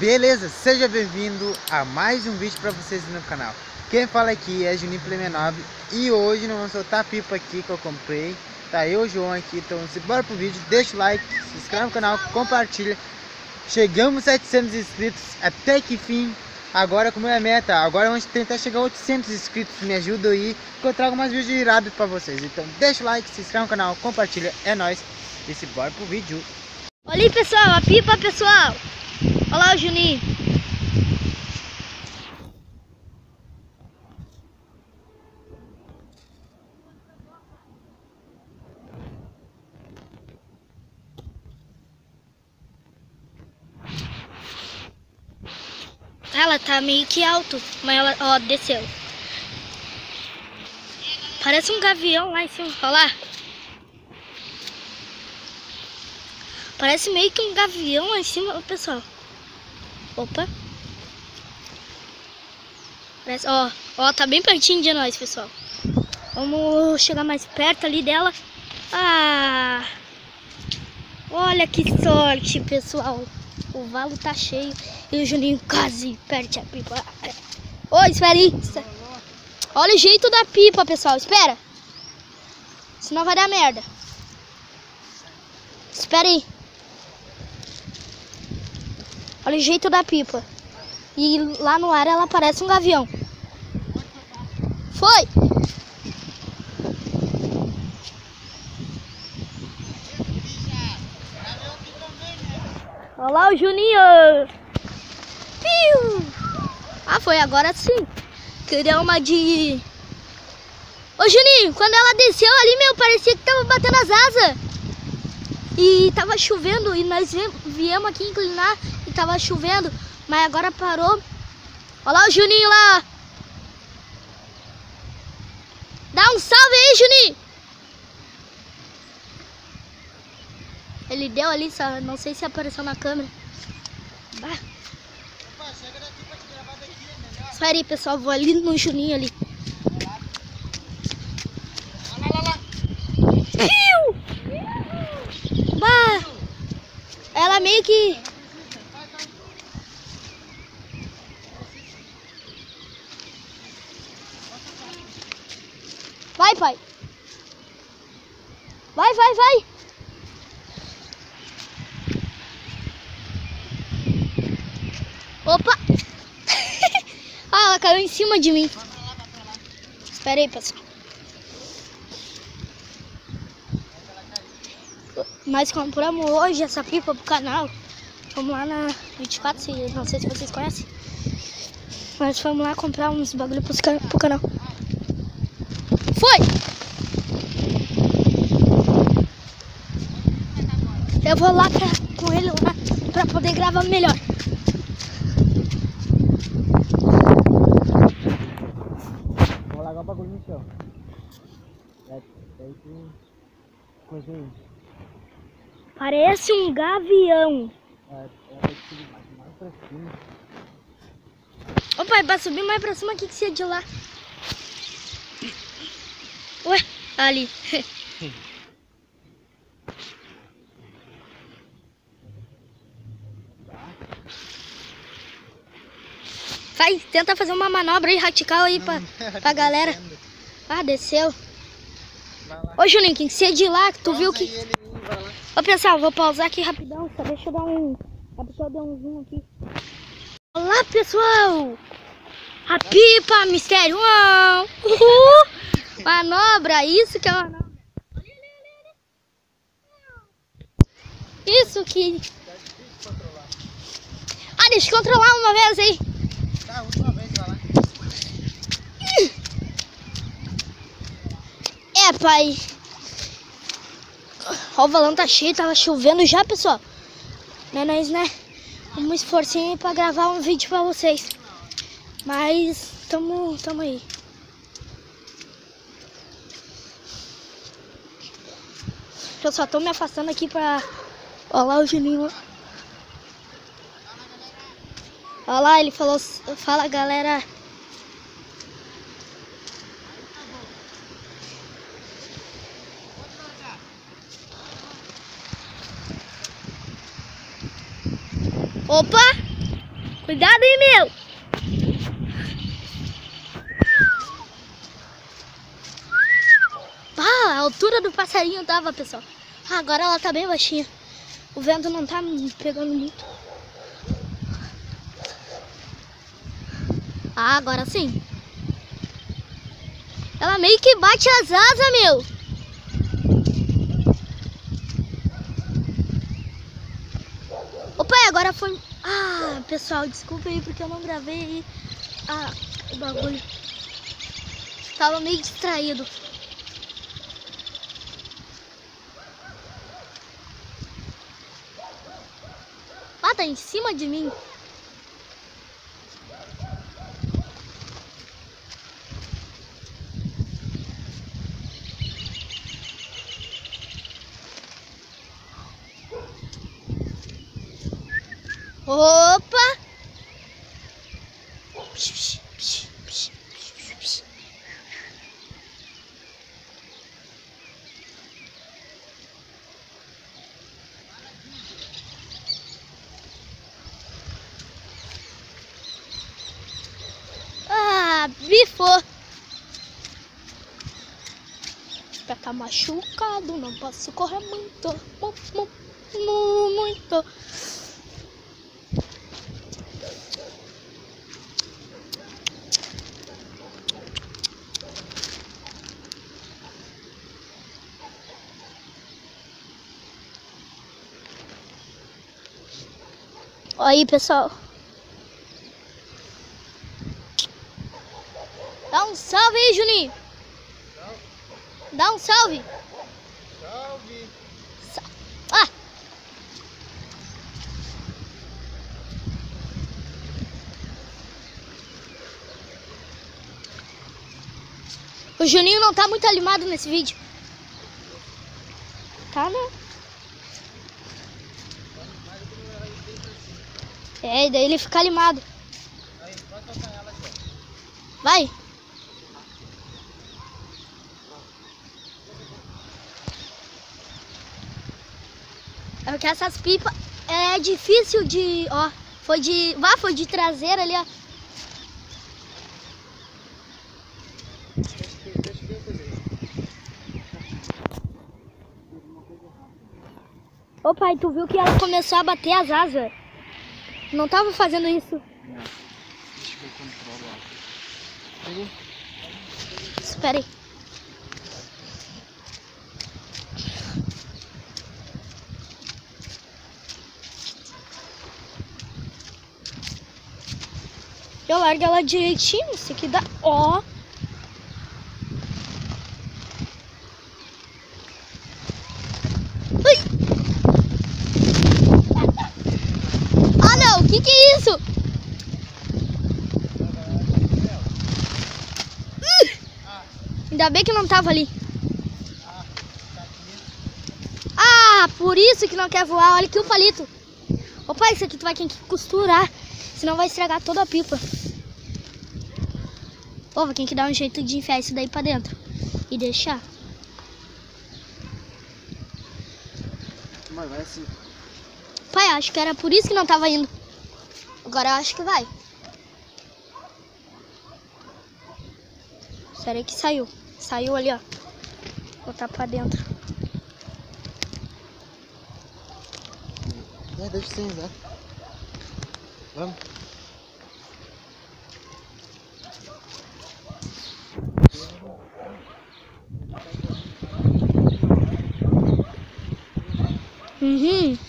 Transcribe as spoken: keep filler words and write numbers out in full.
Beleza, seja bem-vindo a mais um vídeo para vocês no canal. Quem fala aqui é Juninho Play nove e hoje nós vamos soltar a pipa aqui que eu comprei. Tá eu e o João aqui, então se bora pro vídeo, deixa o like, se inscreve no canal, compartilha. Chegamos a setecentos inscritos, até que fim. Agora como é a meta, agora vamos tentar chegar a oitocentos inscritos, me ajuda aí, que eu trago mais vídeos irados para vocês. Então deixa o like, se inscreve no canal, compartilha, é nóis. E se bora pro vídeo. Olha aí, pessoal, a pipa, pessoal. Olha lá o Juninho. Ela tá meio que alto, mas ela, ó, desceu. Parece um gavião lá em cima, olha lá. Parece meio que um gavião lá em cima, pessoal. Opa. Parece, ó, ó, tá bem pertinho de nós, pessoal. Vamos chegar mais perto ali dela. Ah! Olha que sorte, pessoal. O valo tá cheio e o Juninho quase perde a pipa. Ô, espera aí. Olha o jeito da pipa, pessoal. Espera. Senão vai dar merda. Espera aí. Olha o jeito da pipa. E lá no ar ela parece um gavião. Foi! Olha lá o Juninho! Piu! Ah, foi agora sim. Queria uma de... Ô Juninho, quando ela desceu ali, meu, parecia que tava batendo as asas. E tava chovendo e nós viemos aqui inclinar e tava chovendo. Mas agora parou. Olha lá o Juninho lá. Dá um salve aí, Juninho. Ele deu ali, só não sei se apareceu na câmera. Bah. Espera aí, pessoal, vou ali no Juninho ali. Piu! Bah! Ela meio que... Vai, pai. Vai, vai, vai. Opa! Ah, ela caiu em cima de mim. Espera aí, pessoal. Nós compramos hoje essa pipa pro canal. Vamos lá na vinte e quatro, não sei se vocês conhecem. Nós fomos lá comprar uns bagulho pro, pro canal. Foi! Eu vou lá pra, com ele lá pra poder gravar melhor. Vou largar o bagulho no chão. É, é isso. Coisa aí. Parece um gavião. É, é mais pra cima. Ô pai, pra subir mais pra cima, o que que você é de lá? Ué, ali. Vai, tenta fazer uma manobra aí, radical aí pra, pra galera. Ah, desceu. Ô Juninho, que você é de lá, que tu viu que... Ô pessoal, vou pausar aqui rapidão, só deixa eu dar um... Só deixa eu dar um zoom aqui. Olá pessoal! A pipa, mistério! Uhul! Manobra, isso que é manobra. Isso que... Ah, deixa eu controlar uma vez aí. Tá, última vez, vai lá. É, pai. Ó, o valão tá cheio, tava chovendo já, pessoal. Né, nós, né? Vamos esforçar pra gravar um vídeo pra vocês. Mas, tamo, tamo aí. Eu só tô me afastando aqui pra... Olha lá o Juninho. Olha lá, ele falou... Fala, galera. Opa! Cuidado aí, meu. Ah, a altura do passarinho tava, pessoal. Ah, agora ela tá bem baixinha. O vento não tá me pegando muito. Ah, agora sim. Ela meio que bate as asas, meu. Opa, agora foi... Ah, pessoal, desculpa aí porque eu não gravei aí ah, o bagulho. Tava meio distraído. Ah, tá em cima de mim. Opa! Ah, bifou! Pra tá machucado, não posso correr muito, muito, muito. Aí, pessoal. Dá um salve aí, Juninho. Salve. Dá um salve. Salve. Sa ah! O Juninho não tá muito animado nesse vídeo. Tá, né? É, e daí ele fica animado. Aí, pode tocar ela aqui. Vai. É porque essas pipas é difícil de, ó, foi de, vá, foi de traseira ali, ó. Deixa eu fazer. Ô pai, tu viu que ela começou a bater as asas? Não tava fazendo isso. Não. Deixa eu ver o controle lá. Peguei. Espera aí. Eu largo ela direitinho, isso aqui dá, ó. Ai. Ah não, o que que é isso? Uh. Ainda bem que não tava ali. Ah, por isso que não quer voar, olha aqui o palito. Opa, isso aqui tu vai ter que costurar, senão vai estragar toda a pipa. Pô, vai ter que dar um jeito de enfiar isso daí pra dentro e deixar. Mas vai sim. Pai, acho que era por isso que não tava indo. Agora eu acho que vai. Será que saiu? Saiu ali, ó. Vou botar pra dentro. É, deixa sim, né? Vamos. Uhum.